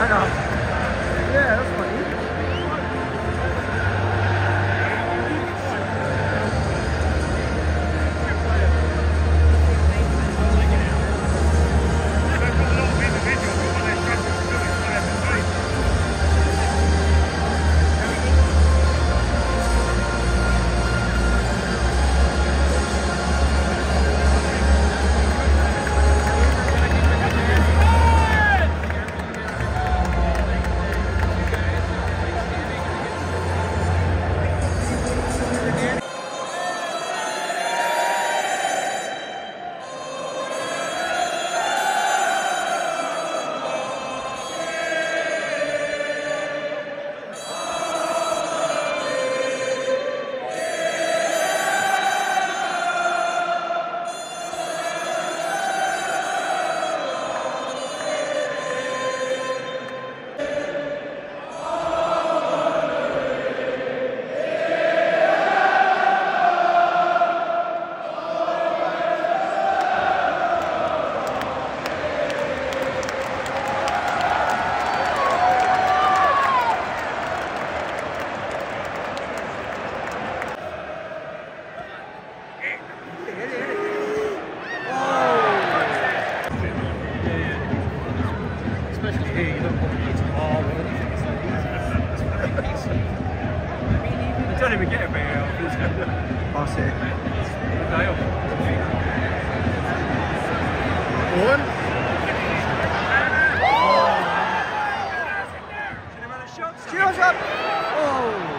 Yeah, that's funny. Don't even get a bit out. Pass it. One. Cheers up! Oh!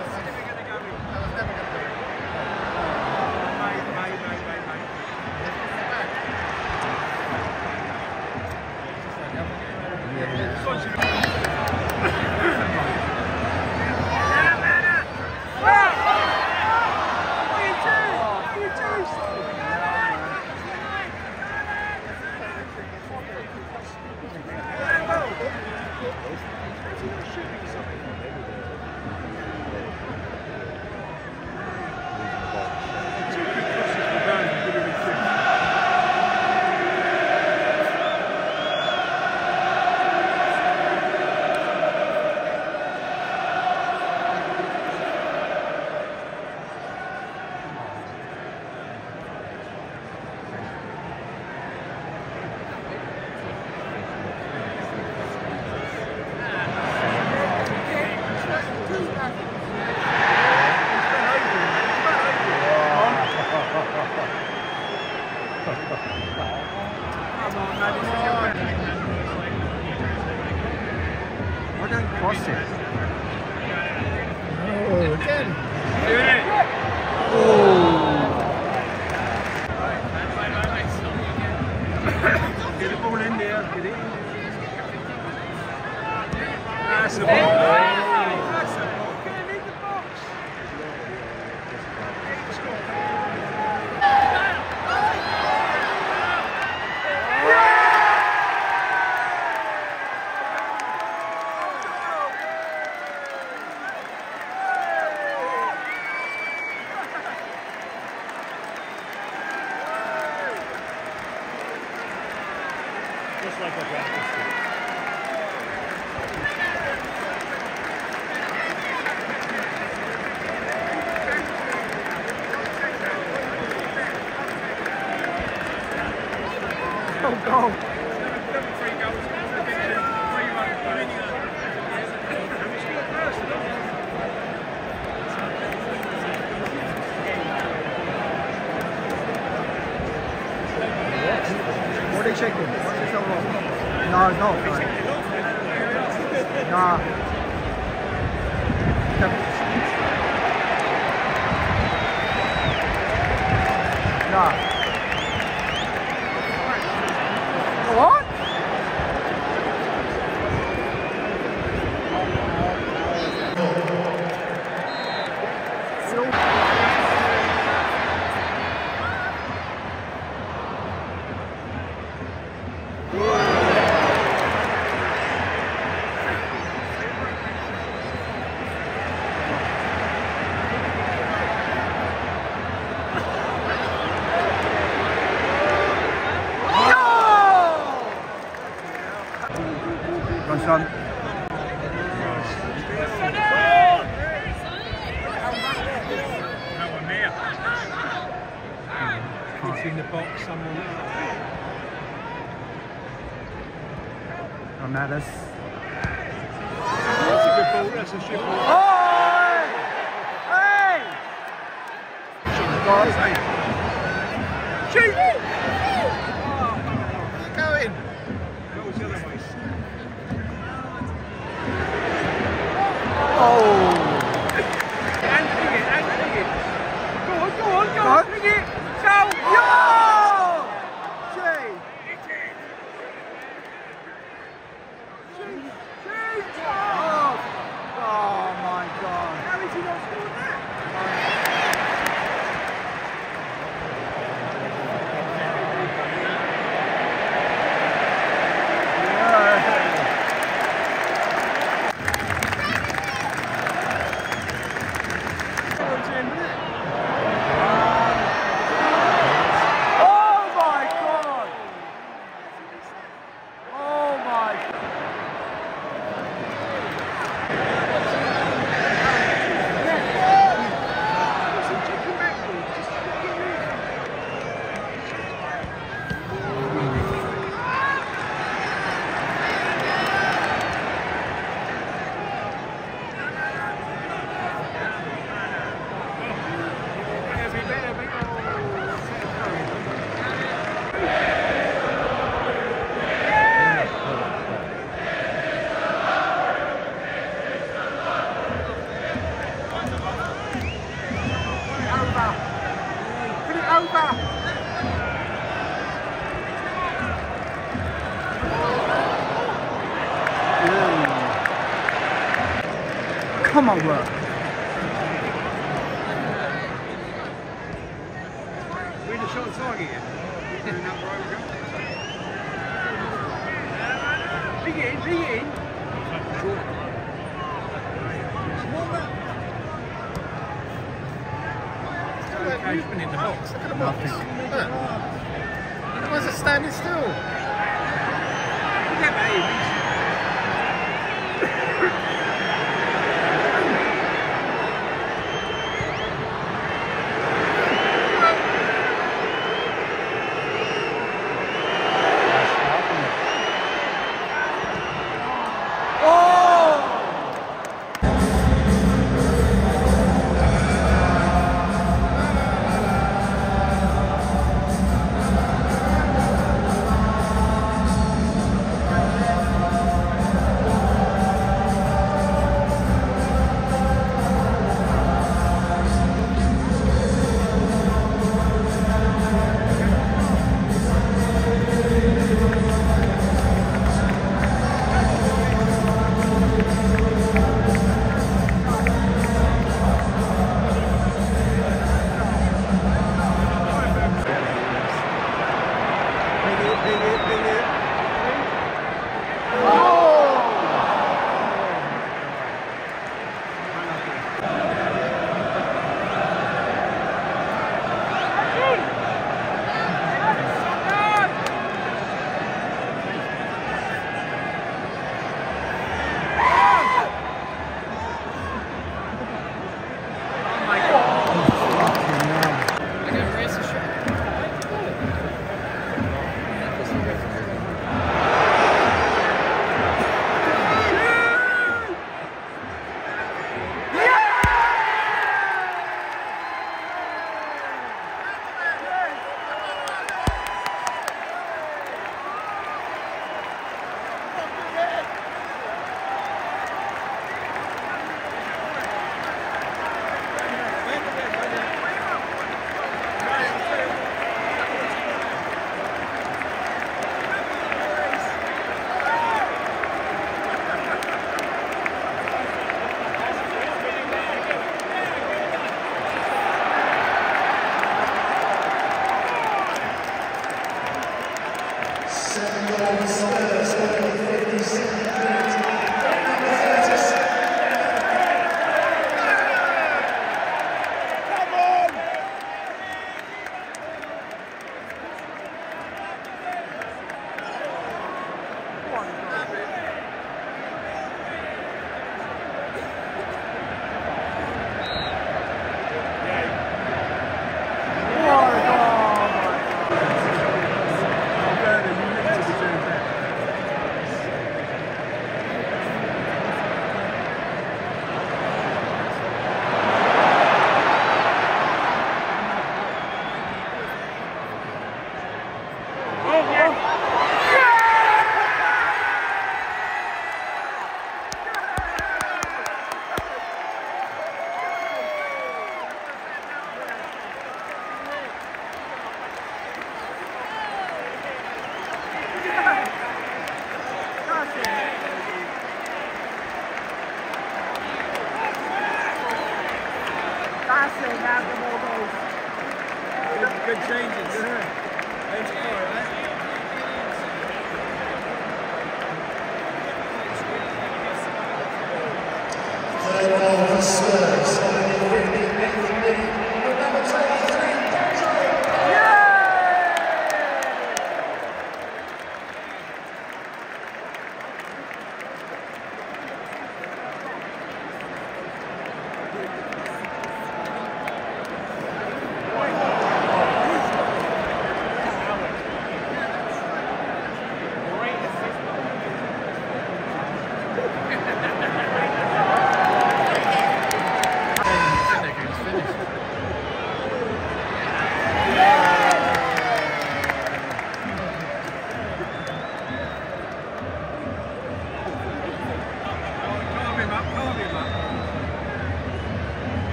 Why don't you cross it? Oh, again. Get the ball in there. Get it in. That's the ball. Just like a practice. Oh, go! What are they checking? What's this all wrong? No, it's not. Nah. Nah. What? son. That one there. It's in the box somewhere. Ramirez. That's a good ball, that's a shit ball. Oh! Hey! Guys, hey. Shoot! Going. That was the other way. Oh! And dig it. Go on, dig it. Go! Yo! Jay! Oh my God! How is he not scored that? Come on, bro. We're the short target here. Dig it in. Movement in the box. Look at the box. Look. Why is it standing still? Look at that.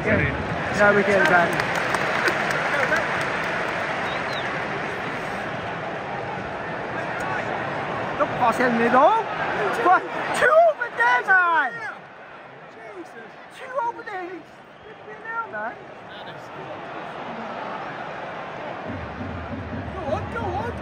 get it. No, we get it back. Don't pass it in the middle. What? Two over there, man! Two over there. Now, man. Go on, go on.